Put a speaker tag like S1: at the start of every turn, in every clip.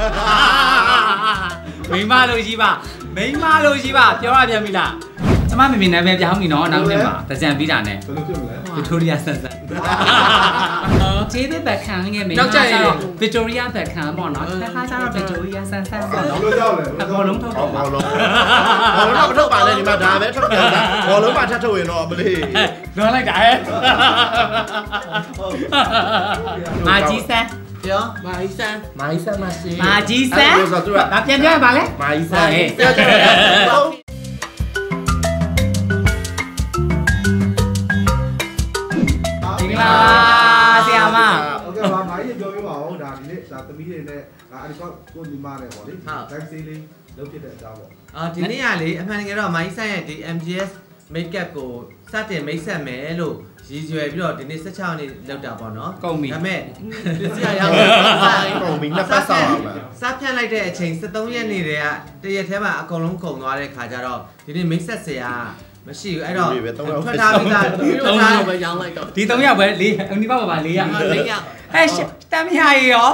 S1: မိမလို့ရှိပါမိမလို့ရှိပါပြောရပြန်ပြီလားကျမမမြင်နာမည်ပြောင်းပြီနော်နောက်နေ့မှာတကြံပြီးတာနဲ့ဘယ်လိုဖြစ်မလဲဗစ်တိုရီယာဆန်ဆန်ကျေးဇူးဘက်ခံငယ်မိနောက်ကျရင်ဗစ်တိုရီယာဘက်ခံပေါ့နော်တစ်ခါကျတော့ဗစ်တိုရီယာဆန်ဆန်ပေါ့နော်အကုန်လုံးထုတ်တော့ဘောလုံးတော့မထုတ်ပါနဲ့ဒီမှာဒါပဲထုတ်ပြန်တာဘောလုံးမှထပ်ထုတ်ရင်တော့မလေးလွန်လိုက်တာဟဲ့မာကြီးဆန်ပြောမာကြီးဆန်မရှိမာကြီးဆန်ဒါပြန်ပြောရပါလေမာကြီးဆန်ပြောကြတယ်ဆရာမโอเคပါမာကြီးပြောပြပါဦးဒါဒီနေ့ဒါသမီးတွေနဲ့အဲဒီကိုညီမနဲ့ပေါ့လေဒိုက်ဆေးလေးလုပ်ဖြစ်တဲ့အကြောင်းပေါ့ဒီနေ့ကလေအမှန်တကယ်တော့မာကြီးဆိုင်ရဲ့ဒီ MGS makeup ကိုစတင်မိတ်ဆက်မယ်လို့ရည်ရွယ်ပြီးတော့ဒီနေ့16ရက်နေ့လောက်တာပေါ့နော်ကုန်ပြီဒါပေမဲ့ဆရာရောက်ကုန်ပြီနှစ်ပတ်ဆောင်ပါစားဖြတ်လိုက်တဲ့အချိန်73ရက်နေ့တည်းကတရက်ထဲမှာအကုန်လုံးကုန်သွားတဲ့ခါကျတော့ဒီနေ့မိတ်ဆက်ဆရာမရှိဘူးအဲ့တော့ထွက်ထားပြီးသား3ယောက်ပဲရောင်းလိုက်တော့ဒီ3ယောက်ပဲ4ဒီဘောက်ပါ4ယောက်အဲ့တမ်းရရရော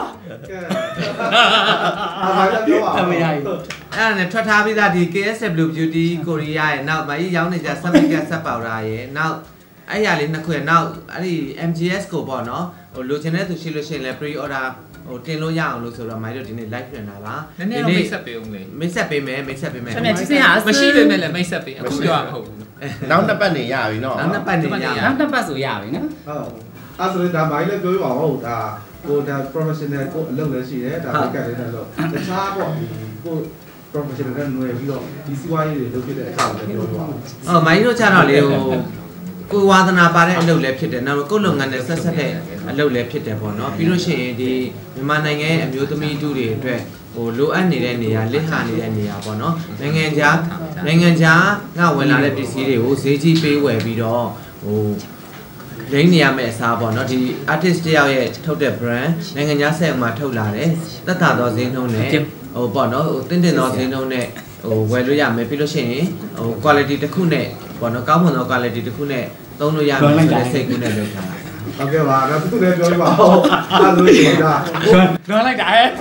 S1: အားလည်းပြောပါတမ်းရရအဲ့ဒါနဲ့ထွက်ထားပြီးသားဒီ KSW Beauty Korea ရဲ့နောက်မကြီးရောင်းနေကြဆက်မိကဆက်ပေါတာရဲ့နောက်အဲ့ရလေးနှစ်ခွေနောက်အဲ့ဒီ MGS ကိုပေါ့နော်ဟိုလိုချင်တဲ့သူရှိလို့ရှိရင်လည်း pre order ဟိုတင်လို့ရအောင်လို့ဆိုတော့မိုင်းတို့ဒီနေ့ live ပြန်တာပါနည်းနည်းတော့မိတ်ဆက်ပေးဦးလေမိတ်ဆက်ပေးမယ်ဆရာကြီးစင်ဟာမရှိပေမဲ့လည်းမိတ်ဆက်ပေးအခုပြောရမှာမဟုတ်ဘူးနောက်နှစ်ပတ်နေရပြီနော်နောက်နှစ်ပတ်နေရနောက်နှစ်ပတ်ဆိုရပြီနော်ဟုတ်အဲ့ဆိုရင်ဒါမိုင်းလည်းပြောပြပါဦးဒါကိုဒါ professional ကိုအလုပ်လည်းရှိတယ်ဒါ makeup လည်းလုပ်တခြားပေါ့ဒီကို professional ကနွယ်ပြီးတော့ဒီစီးပွားရေးတွေလုပ်ဖြစ်တဲ့အကြောင်းလည်းပြောပြပါဦးဟုတ်မိုင်းတို့ကျတော့လေဟိုကိုဝါသနာပါတဲ့အလုပ်လည်းဖြစ်တယ်နောက်ကိုလုပ်ငန်းနဲ့ဆက်ဆက်တဲ့အလုပ်လည်းဖြစ်တယ်ပေါ့နော်ပြီးလို့ရှိရင်ဒီမြန်မာနိုင်ငံရဲ့အမျိုးသမီးတူတွေအတွက်ဟိုလိုအပ်နေတဲ့နေရာလက်ဟာနေတဲ့နေရာပေါ့နော်နိုင်ငံခြားကဝင်လာတဲ့ပစ္စည်းတွေကိုဈေးကြီးပေးဝယ်ပြီးတော့ဟိုလိမ့်နေရမယ့်အစားပေါ့နော်ဒီ artist တယောက်ရဲ့ထုတ်တဲ့ brand နိုင်ငံခြားဆက်မှာထုတ်လာတယ်သက်သာသောဈေးနှုန်းနဲ့ဟိုပေါ့နော်ဟိုတင်းသောဈေးနှုန်းနဲ့ဟိုဝယ်လို့ရမယ်ပြီးလို့ရှိရင်ဟို quality တစ်ခုနဲ့ပေါ့နော်ကောင်းမွန်သော quality တစ်ခုနဲ့သုံးလို့ရမယ်ဆိုတဲ့စိတ်ကူးနဲ့လုပ်ထားတာဟုတ်ကဲ့ပါဒါသူလည်းပြောပြပါဦးအဲ့လိုရှိတာလွန်လိုက်တာဟဲ့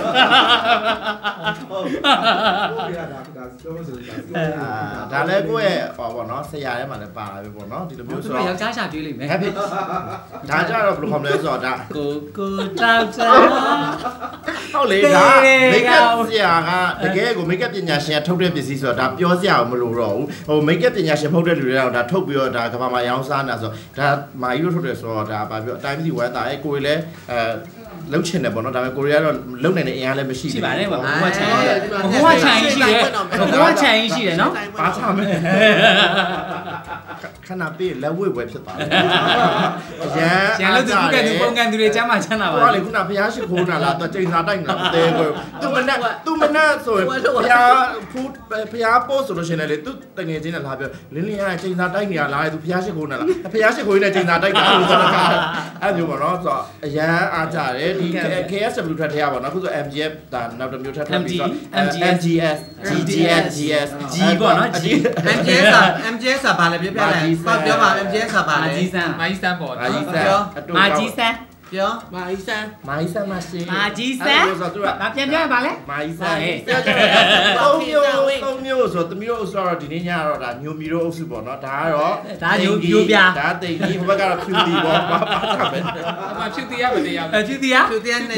S1: ဟုတ်ရတာပြောဆိုတာဒါလည်းကိုယ့်ရဲ့ဟောပေါ့နော်ဆရာထဲမှာလည်းပါလာပြီပေါ့နော်ဒီလိုမျိုးဆိုတော့ယောက်ျားရှာပြေးလိမ့်မယ်ဟုတ်ပြီဒါကြတော့ဘယ်လိုခေါ်မလဲဆိုတော့ဒါကိုတောက်ချာဟုတ်လေဒါမိတ်ကပ်ဆရာကတကယ်ကိုမိတ်ကပ်ပညာရှင်ထုတ်တဲ့ပစ္စည်းဆိုတော့ဒါပြောစရာမလိုတော့ဘူးဟိုမိတ်ကပ်ပညာရှင်ဖုတ်တဲ့လူတွေကတော့ဒါထုတ်ပြီးတော့ဒါကဘာမှရောင်းစားနေတာဆိုတော့ဒါမာကြီးတို့ထုတ်တယ်ဆိုတော့ဒါပြောအတိုင်းစီဝဲတာကိုယ်လည်းလုံးချင်တယ်ပေါ့နော်ဒါပေမဲ့ကိုရီးယားတော့လုံနိုင်တဲ့အင်အားလည်းမရှိဘူးရှိပါတယ်ပေါ့ဘဝချန်ရှိတယ်နော်ဘာချမ်းမဲခဏပေးလက်ဝဲဝဲဖြစ်သွားတယ်ရန်လို့သူကသူပုံကန်သူတွေကျမ်းမှာချမ်းသာပါဟုတ်လေခုနဖျားရှိခိုးတာလားသူချိန်စာတိုက်နေတာတဲကိုသူမနဲ့ဆိုရင်ဖျားပို့ဆိုလို့ရှိရင်လေသူတငယ်ချင်းနဲ့လာပြောလင်းလင်းကချိန်စာတိုက်နေတာလားသူဖျားရှိခိုးနေတာလားဖျားရှိခိုးနေတဲ့ချိန်စာတိုက်တာလို့ဆိုတာအဲ့လိုပေါ့နော်ဆိုတော့အရန်အားကြတယ်ဒီ KSW ထွက်ထဲရပါတော့အခုဆို MGF ဒါနောက်တစ်မျိုးထပ်ထွက်ပြီးတော့ MGS GGS G ပေါ့နော် MGS ဘာလဲပြပြလဲပြောပါ MGS ဘာလဲမာကြီးစမ်းပေါ့မာကြီးစမ်းပြောမာကြီးစမ်းမရှိမာကြီးစမ်းဘာပြန်ပြောရပါလဲမာကြီးစမ်းသုံးမျိုးဆိုသမီးတို့အုပ်စုတော့ဒီနေ့ညတော့ဒါညိုမီတို့အုပ်စုပေါ့နော်ဒါကတော့ဒါညိုပြဒါတိတ်ကြီးဟိုဘက်ကတော့ဖြူတီပေါ့ဘာသာပဲဖြူတီရမတရားဖြူတီရ200ဒါတိတ်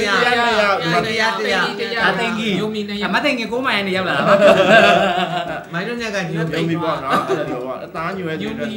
S1: ကြီးညိုမီ200အမတိတ်ကြီး9မိုင်နဲ့ရောက်လာတာမိုင်းတို့ညကညိုမီပေါ့နော်အဲ့လိုပေါ့အသားညိုရဲညိုမီ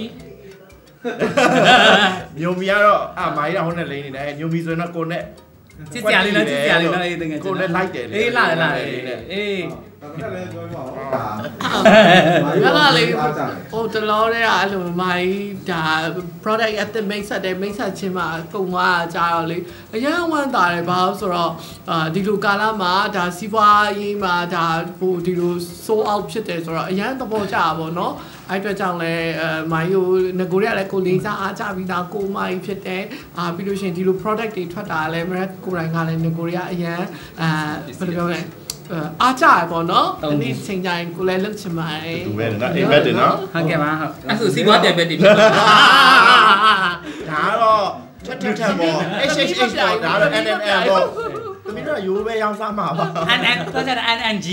S1: ညိုမီကတော့မိုင်းတော့ဟိုနဲ့လိမ့်နေတယ်ညိုမီဆိုရင်တော့ကိုနဲ့စစ်စရာလေးလားအေးတကယ်ကိုနဲ့လိုက်တယ်လေအေးလာအေးဒါလည်းပြောပါဦးဒါလေဟိုတလောတဲ့အဲ့လိုမိုင်းဒါ product at the make ဆက်တယ်မိတ်ဆက်ချင်းမှာကုန်သွားကြတော့လေအရင်ဝမ်းတာတယ်ဘာလို့ဆိုတော့ဒီလိုကာလမှာဒါစီးပွားရေးမှာဒါဟိုဒီလို sold out ဖြစ်တယ်ဆိုတော့အရင်သဘောကျတာပေါ့နော်အဲ့အတွက်ကြောင့်လဲမိုင်းကိုငကိုရလည်းကိုလေးစားအားကြပြီးသားကိုမိုင်းဖြစ်တယ်ပြီးလို့ရှိရင်ဒီလို product တွေထွက်တာလည်းမရကိုယ်တိုင်ကလည်းငကိုရအရင်ဘယ်လိုပြောလဲအားကြရပေါ့နော်ဒီနေ့ချိန်တိုင်းကိုလည်းလုပ်ချင်ပါတယ်သူပဲနော်အိမ်ဘက်တင်နော်ဟုတ်ကဲ့ပါဟုတ်အဲ့ဆိုစီးပွားပြိုင်ဘက်တင်ဒါတော့ထက်ပေါ့ HHH ပေါ့ဒါတော့ NNL ပေါ့သမီးတို့
S2: တော့ယူပဲရောင်းစားမှာပါ
S3: တော့ကျတော့ NNG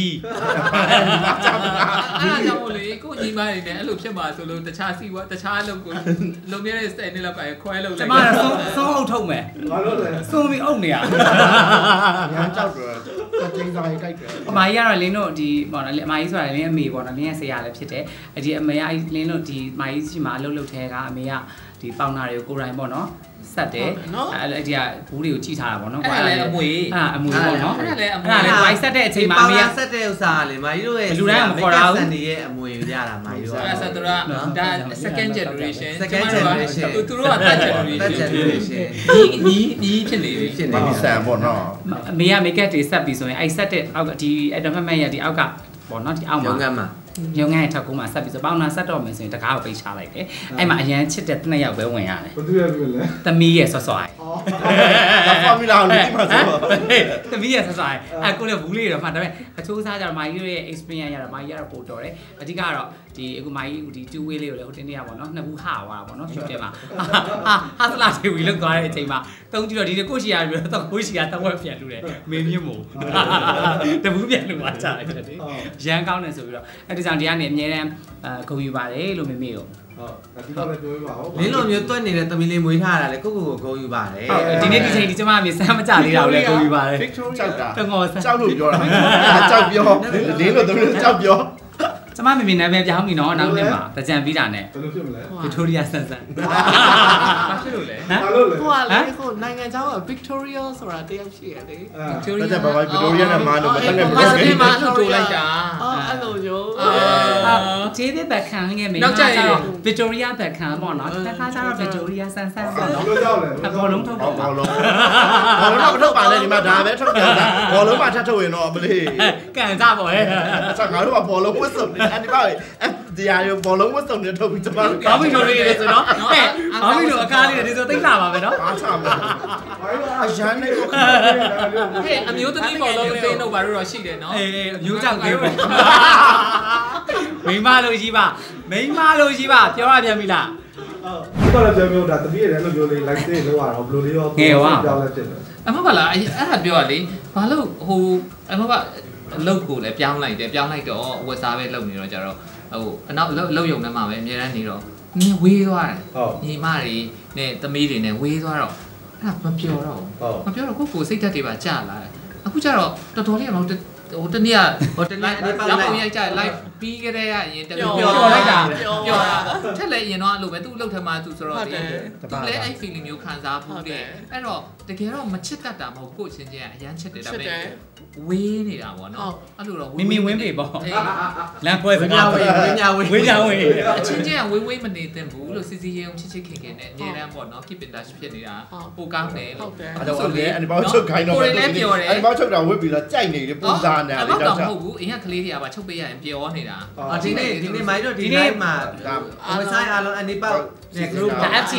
S4: အဲ့ဒါကြောင့်မို့လေကိုညီမတွေနဲ့အဲ့လိုဖြစ်မှာဆိုလို့တခြားစီဝါတခြားအလုပ်ကိုလုံနေတဲ့ style နဲ့လောက်ကခွဲလုပ်လိုက်
S3: ကျမတော့ဆုံးအုပ်ထုတ်မယ်
S2: ဘာလို့လဲ
S3: ဆုံးပြီးအုပ်နေရ
S2: ညာကြောက်တယ်ကျင်းစားရိုက်တယ်
S3: အမကြီးကတော့လင်းတို့ဒီပေါ့နော်အမကြီးဆိုတာလင်းအမေပေါ့နော်လင်းရဲ့ဆရာလည်းဖြစ်တယ်ဒီအမေကလင်းတို့ဒီမကြီးရှိမှအလုပ်လုပ်ထဲကအမေကဒီပေါင်နာတွေကိုကိုယ်တိုင်ပေါ့နော်ဆက်တယ်အဲ့ဒီကဘူးတွေကိုကြည့်ထားတာပေါ့နော်
S4: အဲ့ဒါလည်းအမွေ
S3: အမွေပေါ့နော်
S4: အဲ့ဒါလည်းအမွေ
S3: အဲ့ဒါလည်းဝိုင်းဆက်တဲ့အချိန်မှာအမေက
S1: ဆက်တဲ့ဥစ္စာလေမာကြီးတို့ရဲ့
S3: လူတိုင်းမခေါ်တာဘူး
S1: စံနေရဲ့အမွေရတာမာကြီးတို့
S4: အဲ့ဆက်တော့ဒါ second generation သူတို့က third generation ညီဖြစ်နေပြီ
S2: ဖြစ်နေပြီဆန်ပေါ့နော်
S3: အမေကမိတ်ကက်တွေဆက်ပြီးဆိုရင်အဲ့ဆက်တဲ့အောက်ကဒီအဒမမက်ရဒီအောက်ကပေါ့နော်ဒီအောက်မှာ
S1: ရုံးကမ်းမှာ
S3: ရုံးငန်းရဲ့ထောက်ကူးမှာဆက်ပြီးဆိုပေါင်နာဆက်တော့မယ်ဆိုရင်တကားကိုပိတ်ချလိုက်တယ်အဲ့မှာအရန်ချစ်တဲ့နှစ်ယောက်ပဲဝင်ရတယ်
S2: ဘယ်သူရပြီလဲ
S3: သမီးရဲ့ဆွဆွိုင်း
S2: ဒါဖော်မူလာကိုဒီမှာဆို
S3: သမီးရဲ့ဆွဆွိုင်းအဲ့ကိုလည်းဘူးလေးတော့မှဒါပေမဲ့အချိုးစားကြတော့မာကြီးရဲ့ experience ရတော့မာကြီးကတော့ပို့တော်တယ်အဓိကတော့ဒီအခုမာကြီးဒီ two way လေးကိုလည်းဟိုတင်းနေရပါတော့နှစ်ဘူးဟာသွားတာပေါ့နော်ရှူတယ်မှာဟာစလာတီဝီလောက်သွားတဲ့အချိန်မှာတုံးကြည့်တော့ဒီကိုရှိရပြီးတော့ကိုရှိရတော့ဝက်ပြန်လူတယ်မင်းမြင့်မို့တဘူးပြန်လူသွားကြတယ်လေရန်ကောင်းတယ်ဆိုပြီးတော့အဲ့ဒီကြောင့်ဒီကနေအမြဲတမ်းဂုဏ်ယူပါတယ်လို့မေမေကို
S2: ဟုတ်ဒါဒီတော့လည်းပြောပါဦး
S1: လင်းလိုမျိုးတွက်နေတဲ့သမီးလေးမွေးထားတာလေကိုဂုံယူပါတယ်
S3: ဟုတ်ဒီနေ့ဒီချိန်ဒီကျမအမေစမ်းမကြသေးတာကိုလည်းဂုံယူပါတယ်
S2: ကြောက်တာ
S3: တငေါ်ဆန်း
S2: ကြောက်လို့ပြောတာကြောက်ပြောလင်းလို့သမီးလို့ကြောက်ပြော
S3: ကျမမေမေနာမည်ပြောင်းပြီနော်နောက်နှစ်မှာတကြံပြီးတာနဲ့
S2: ဘယ်လိုဖြစ်မလဲ
S3: Victoria ဆန်းဆန်း
S4: ဘာဖြစ်လို့လဲ
S2: ဘာလို့လဲ
S5: ဟိုကလေဟိုနိုင်ငံခြားက Victoria ဆိုတာတယောက်ရှိရလေ
S2: Victoria ဒါဘာ Victoria နဲ့မာလို့မတက်နဲ့မ
S4: တက်နဲ့မာလို့တိုးလိုက်တာ
S5: အဲ့လိုမျိုး
S3: ကျေးဇူးဘက်ခံငယ်မေနောက်ကျတော့ Victoria ဘက်ခံပေါ့နော်တစ်ခါကျတော့ Victoria ဆန်းဆန်းပေါ့နော်
S2: ဘယ်လိုကြောက်လဲ
S3: ဘောလုံးထုတ်
S2: ဘောလုံးတော့မထုတ်ပါနဲ့ဒီမှာဒါပဲထုတ်ပြန်တာဘောလုံးမှထပ်ထုတ်ရင်တော့မလေး
S3: ကန်ကြပါရဲ့
S2: ဆက်ငါတို့ကဘောလုံးဝတ်စုံနေအဲ့ဒီပါဒီအရောဘောလုံးဝတ်စုံနေထုတ်ပြီးကျမတို့
S3: ဘာဖြစ်လို့လဲဆိုတော့ဟဲ့ဘာဖြစ်လို့အကားလေးဒီဆိုသိလာပါပဲနော်
S2: အားချမှာဘာလို့အရန်နေကိုခါ
S4: ဟဲ့အမျိုးသမီးဘောလုံးအသိန်းတို့ဘာလို့တော့ရှိတယ်နော်
S3: အေးအမျိုးကြောင့်သေးဘူးမိမလို့ကြီးပါပြောရပြန်ပြီလား
S2: ဟုတ်တော့လည်းပြောဒါတပည့်ရတယ်လို့ပြောလေ like သေးလောက်ရတော့ဘယ်လိုလေးရောပြောလဲဖြစ်တယ်
S4: အမကလားအဲ့ဒါပြောရလေဘာလို့ဟိုအမကအလုပ်ကိုလည်းပြောင်းလိုက်တော့ဝက်စားပဲလုပ်နေတော့ကြတော့ဟိုအနောက်လုပ်ရုံနဲ့မှပဲအများအားနေတော့နင်းဝေးသွားတယ်ညီမတွေနဲ့သမီးတွေနဲ့ဝေးသွားတော့အဲ့ဒါမပြောတော့ကိုစိတ်ဓာတ်တွေပါကြာလာတယ်အခုကျတော့တော်တော်လေးကတော့ဟိုတနေ့လောက်ရိုက်ကြ live ပြီးကြတဲ့ရင်တပြောလိုက်တာပြောတာထက်လည်းရင်တော့အဲ့လိုပဲသူ့လှုပ်ထမှာသူဆိုတော့ဒီသူလည်းအဲ့ feeling မျိုးခံစားဖို့တဲ့အဲ့တော့တကယ်တော့မချစ်တတ်တာမဟုတ်ကိုချင်းချင်းအရန်ချစ်တယ်ဒါပေမဲ့ဝေးနေတာပေါ့နော်အဲ့လိုတော့
S3: မိမိဝင်းပေပေါ့လမ်းပွဲစကားဝေးအချင်း
S4: ချင်းကဝေးမနေသင့်ဘူးလို့စီစီရဲုံချစ်ခင်နဲ့အများတန်းပေါ့နော် keep in touch ဖြစ်နေတာပိုကောင်းတယ်လို့
S2: အဲ့တော့လေအဲ့ဒီဘောက်ချုပ်ခိုင်းတော့
S4: ကိုလည်းပြောတယ်
S2: အဲ့ဒီဘောက်ချုပ်တာဝစ်ပြီးတော့ကြိုက်နေတယ်ပူစားနေတာ
S4: လေတော့မဟုတ်ဘူးအရင်ကကလေးတွေကပါချုပ်ပေးရရင်ပျော်နေတာ
S1: ဒီနေ့မိုင်းတို့ဒီနေ့မှာဝက်ဆိုင်အားလုံးအနေပေါက်နဲ့ group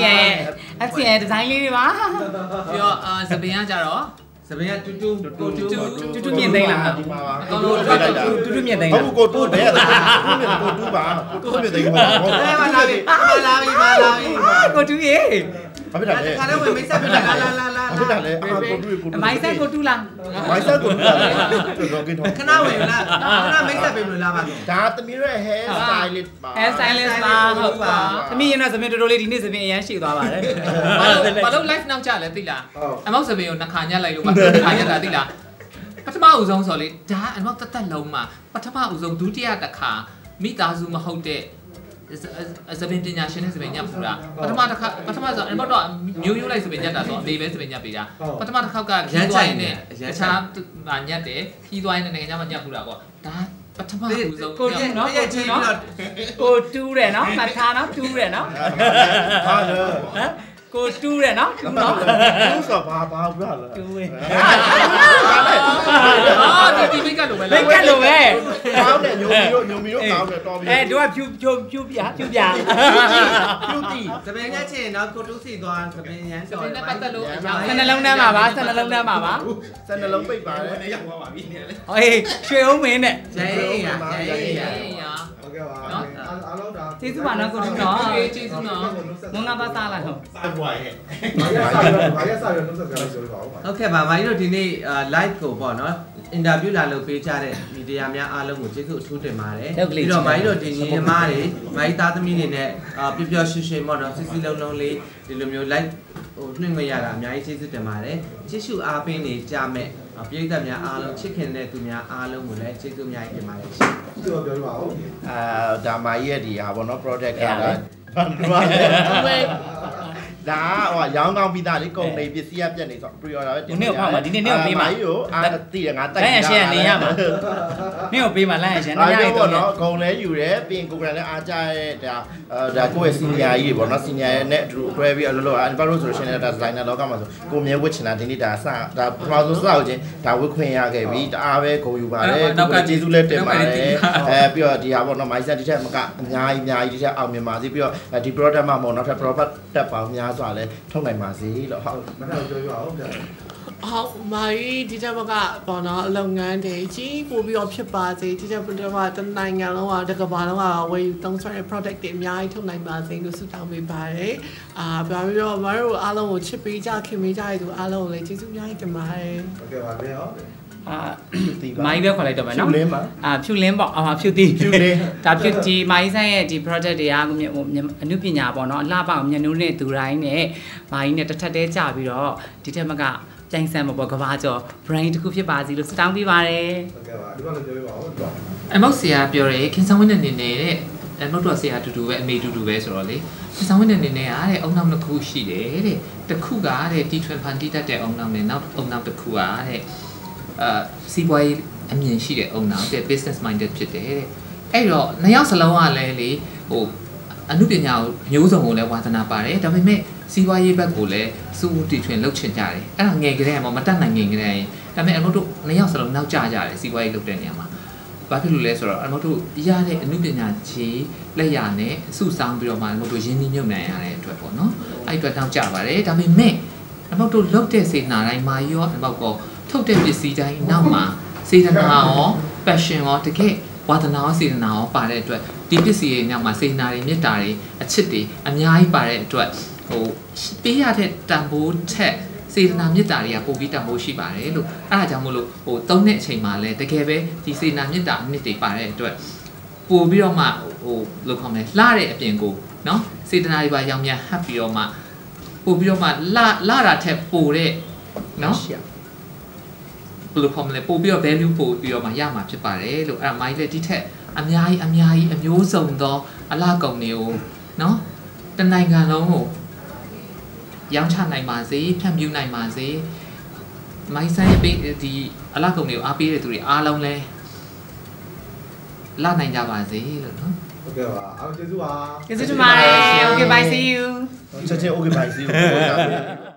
S3: FCN design လေးတွေပါ
S4: ပြီးတော့စပင်ကကြတော့
S1: စပင်ကတူတူ
S3: မြင်သိလား
S2: ဒီမှာပါ
S3: တူမြင်သိလား
S2: ဟုတ်ကိုတူဘယ်ကိုတူပါကိုမြင်သိပါ
S1: ဟုတ်ပါလာပြီ
S3: ကိုတူရေ
S1: ဘာဖြစ်တာလဲခါလေးဝင်မိတ်ဆက်ပြလာ
S2: ဘာဖြစ်တာလဲကိုတူကိုတူ
S3: မိုင်းဆက်ကိုတူလား
S2: မိုင်းဆက်ကိုတူလားတော့ကိတော့
S1: ခဏဝင်လားခဏမိတ်ဆက်ပေးမလားပါ
S2: ဒါသမီးရဲ့ hair stylist ပါ
S3: hair stylist ပါဟုတ်ပါသမီးရင်တော့သမီးတော်တော်လေးဒီနေ့သမီးအရန်ရှည်သွားပါတယ်
S4: ဘာလို့ live နောက်ကြလဲသိလားအမောက်သမီးကိုနှစ်ခါညက်လိုက်လို့ပါနှစ်ခါညက်တာသိလားပထမဦးဆုံးဆိုလေဒါအမောက်တက်လုံးမှာပထမဦးဆုံးဒုတိယတစ်ခါမိသားစုမဟုတ်တဲ့စပင်ပညာရှင်နဲ့စပင်ညက်ပူတာပထမဆိုအမောက်တော့မျိုးရိုးလိုက်စပင်ညက်တာဆိုအလေးပဲစပင်ညက်ပေးတာပထမတစ်ခေါက်ကခီးသွားရင်နဲ့တခြားညက်တယ်ခီးသွားရင်နဲ့နိုင်ငံခြားမှာညက်ပူတာပေါ့ဒါပထမဦးဆုံး
S3: ကိုတူနော်ကိုတူးတယ်နော်မထားနော်တူးတယ်နော်
S2: ဟာလို့
S3: ဟမ်ကိုတူးတယ်နော်တူးနော်
S2: တူးဆိုဘာပြောလဲ
S3: တူးဝင်
S4: ဒီမိတ်ကလိုပဲ
S3: မိတ်ကလိုပဲ
S6: ကောင်းတယ်ညိုမီတို့ကောင်းတယ်တော်ပြီ
S3: တို့ကဖြူပြတီ
S1: စပင်းကချင်တော့ကိုတူးစီသွားစပင်းရမ်းတော်
S4: နဲ့ပတ်သက်လို့
S3: ဆယ်နှလုံးထဲမှာပါဆယ်နှလုံးထဲမှာပါ
S6: စက်နှလုံးပိတ်ပါတယ်
S3: ဟေးရွှေအောင်မင်းနဲ့
S1: ဂျေးရ
S2: ဟုတ်ကဲ့ပါအားလုံးဒါ
S3: ကျေးဇူးပါနော်ကိုတူနော်
S4: ကျေးဇူးနော်
S3: မင်္ဂပါစားလိုက်ဟုတ်
S6: စားပွားရဲ့
S2: ဘာရစားရလုံးစကားပြောပါဦး
S1: ဟုတ်ကဲ့ပါမိုင်းတို့ဒီနေ့ live ကိုပေါ့နော်အင်တာဗျူးလာလုပ်ပေးကြတဲ့မီဒီယာများအားလုံးကိုကျေးဇူးအထူးတင်ပါတယ်ပြီးတော့မိုင်းတို့ဒီညီမတွေမိုင်းသားသမီးတွေနဲ့ပျော်ပျော်ရွှင်ရွှင်ပေါ့နော်စစ်စစ်လုံးလုံးလေးဒီလိုမျိုး live ဟိုနှွင့်ငွေရတာအများကြီးကျေးဇူးတင်ပါတယ်ချစ်ရှုအားပေးနေကြမဲ့ပရိသတ်များအားလုံးချစ်ခင်တဲ့သူများအားလုံးကိုလည်းကျေးဇူးအများကြီးတင်ပါတယ်ရှင်
S2: ဒီလိုပြောပါဦး
S6: ဒါမာကြီးရဲ့ဒီဟာပေါ့နော် project ကဒါဟိုရောင်းကောင်းပြီးသားလေကုန်နေပစ္စည်းရပြက်နေဆို pre-order ပဲ
S3: ဒီနေ့ဖောက်မှာဒီနေ့ကိုပေးမှာ
S6: မာကြီးကိုအားသိတယ်ငါတိုက်
S3: လမ်းရရှင်းနေရမှာနေ့ကိုပေးမှာလမ်းရရှင်းနေရတော့
S6: နော်ဂုံလဲယူတယ်ပြင်ကိုကလည်းအားကြရဲ့ဒါကိုယ့်ရဲ့ senior ကြီးတွေပေါ့နော် senior ရဲ့နဲ့အတူတွဲပြီးအလုပ်လုပ်အန်ပါရိုဆိုလို့ရှိရင်ဒါ designer လောကမှာဆိုကိုမြဲဝစ်ချင်တာဒီနေ့ဒါစဒါပထမဆုံးစအောင်ချင်းဒါဝစ်ခွင့်ရခဲ့ပြီတအားပဲဂုံယူပါတယ်နောက်ကကျေးဇူးလည်းတင်ပါတယ်ပြီးတော့ဒီဟာပေါ့နော် mindset ဒီထက်မကအများကြီးဒီထက်အောင်မြင်ပါစေပြီးတော့ဒီ product မှာပေါ့နောက်ထပ် product တက်ပါများစွာလဲထုတ်နိုင်ပါစေလို့ဟုတ်
S2: မထောက်ပြောပါဦးဗျာ
S5: ဟုတ်မာကြီးဒီတက်ဘကပေါ့နော်လုပ်ငန်းတွေကြီးပို့ပြီးတော့ဖြစ်ပါစေဒီတက်ဘကတနိုင်ငံလုံးကတကဘာလုံးကဝယ်ယူသုံးစွဲတဲ့ product တွေအများကြီးထုတ်နိုင်ပါစေလို့ဆုတောင်းပေးပါတယ်ပြပြီးတော့မတို့အားလုံးကိုချစ်ပေးကြခင်ပေးကြတဲ့သူအားလုံးကိုလည်းကျေးဇူးအများကြီးတင်ပါတယ်
S2: ဟုတ်ကဲ့ပါလေဟော
S3: မိုင်းပဲခေါ်လိုက်တော့မယ်နော်
S6: ဖြူလင်းပါ
S3: ဖြူလင်းပေါ့ဖြူတီဖြူလင်းဒါဖြူဒီမိုင်းဆိုင်ရဲ့ဒီ project တွေကအနုပညာပေါ့နော်အလှပအောင်မျက်နှာနဲ့သူတိုင်းနဲ့မိုင်းနဲ့တစ်ထပ်တည်းကြပြီးတော့ဒီထက်မကပြိုင်ဆန်မှာပေါ့ကဘာကျော် brain တစ်ခုဖြစ်ပါစီလို့စတောင်းပေးပါတယ်
S2: ဟုတ်ကဲ့ပါဒီမှာလည်းပြောပြပါဦးတော့
S4: အမောက်ဆရာပြောတယ်ခင်ဆောင်ဝင်းနဲ့နေတဲ့အမောက်တော်ဆရာအတူတူပဲအမေတူတူပဲဆိုတော့လေခင်ဆောင်ဝင်းနဲ့နေနေရတဲ့အုံနောက်တစ်ခုရှိတယ်တဲ့တစ်ခုကတဲ့တီထွင်ဖန်တီးတတ်တဲ့အုံနောက်နဲ့နောက်အုံနောက်တစ်ခုကတဲ့စီးပွားရေးအမြင်ရှိတဲ့အုံနောက်တဲ့ business minded ဖြစ်တယ်တဲ့အဲ့တော့နှစ်ယောက်စလုံးကလည်းလေဟိုအမှုပညာကိုမျိုးစုံကိုလည်းဝါသနာပါတယ်ဒါပေမဲ့စီးပွားရေးဘက်ကိုလည်းစုဝတီထွင်လုပ်ချင်ကြတယ်အဲ့ဒါငယ်ကလေးကမတတ်နိုင်ငယ်ကလေးဒါပေမဲ့အမတို့နှစ်ယောက်စလုံးနောက်ကျကြတယ်စီးပွားရေးလုပ်တဲ့နေရာမှာဘာဖြစ်လို့လဲဆိုတော့အမတို့ရတဲ့အမှုပညာကြီးလက်ရနဲ့စုဆောင်းပြီးတော့မှအမတို့ရင်းနှီးမြှုပ်နှံရတဲ့အတွက်ပေါ့နော်အဲ့အတွက်နောက်ကျပါတယ်ဒါပေမဲ့အမတို့လုပ်တဲ့စေနာတိုင်းမှာရောအမတို့ထုတ်တဲ့ပစ္စည်းတိုင်းနောက်မှာစေတနာရော passion ရောတကယ်ဝါသနာရောစေတနာရောပါတဲ့အတွက်ဒီပစ္စည်းတွေနောက်မှာစေတနာတွေမေတ္တာတွေအချစ်တွေအများကြီးပါတဲ့အတွက်ဟိုပေးရတဲ့တန်ဖိုးထက်စေတနာမေတ္တာတွေကပိုပြီးတန်ဖိုးရှိပါတယ်လို့အဲ့ဒါကြောင့်မို့လို့ဟိုသုံးတဲ့အချိန်မှာလဲတကယ်ပဲဒီစေတနာမေတ္တာအနှစ်တွေပါတဲ့အတွက်ပို့ပြီးတော့မှဟိုလို့ခေါ်မယ်လှတဲ့အပြင်ကိုနော်စေတနာတွေပါရောင်မြန်ဟပ်ပြီးတော့မှပို့ပြီးတော့မှလှတာထက်ပိုတဲ့နော်ဘယ်လိုခေါ်မလဲပို့ပြီးတော့ value ပို့ပြီးတော့မှရမှာဖြစ်ပါတယ်လို့အဲ့ဒါမိုင်းလေဒီထက်အများကြီးအမျိုးစုံသောအလားကုန်တွေကိုနော်တနိုင်ငံလုံးကိုရောင်းချနိုင်ပါစေဖြန့်ဖြူးနိုင်ပါစေမိုင်းဆိုင်ရဲ့ဒီအလားကုန်တွေကိုအားပေးတဲ့သူတွေအားလုံးလဲလာနိုင်ကြပါစေလို့နော်
S2: ဟုတ်ကဲ့ပါအားကျေးဇူးပါ
S3: ကျေးဇူးတင်ပါတယ် okay bye see you
S6: ချက်ချင်း okay bye see you